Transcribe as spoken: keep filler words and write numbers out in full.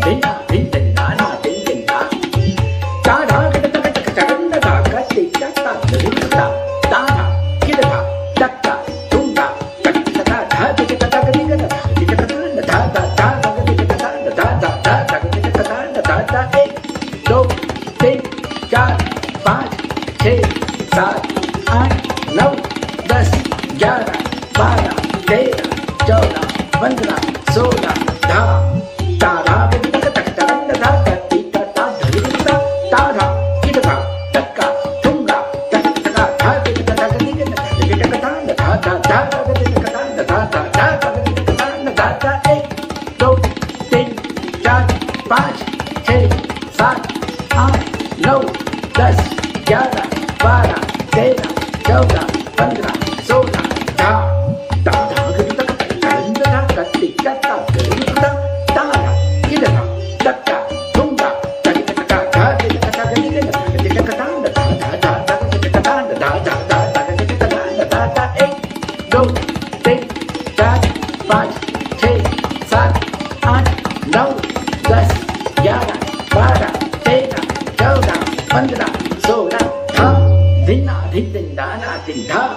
धिना धिन धिन दाना धिन धिन धा धा धा गट तक तक तगन धा गा टिक टा ता धिन धा धा धा किड धा टक टा तुम धा टक टक धा धा टिक टा ता टिक टा टिक टा धा धा धा धा टिक टा धा धा धा धा धा टिक टा धा धा धा एक दो तीन चार पाँच छः सात आठ नौ दस ग्यारह बारह तेरह चौदह पंद्रह सोलह धा तारा तक तक तक धा टी टा ता धिन धा ता धा किड धा टक्का ठुंगा टक टक धा टिक टा ता टिक टा टिक टा धा धा धा धा टिक टा धा धा धा धा टिक टा धा धा एक दो तीन चार पाँच छः सात आठ नौ दस ग्यारह बारह तेरह चौदह पंद्रह सोलह धा धा धा तक तक धा टिक टा ता धिन धा तारा किड धा टक्का ठुंगा टक टक धा टिक टा ता टिक टा टिक टा धा धा धा धा टिक टा धा धा धा धा टिक टा धा धा धा एक दो तीन चार पाँच छः सात आठ नौ दस ग्यारह बारह तेरह चौदह पंद्रह सोलह धा धिना धिन धिन दाना धिन धा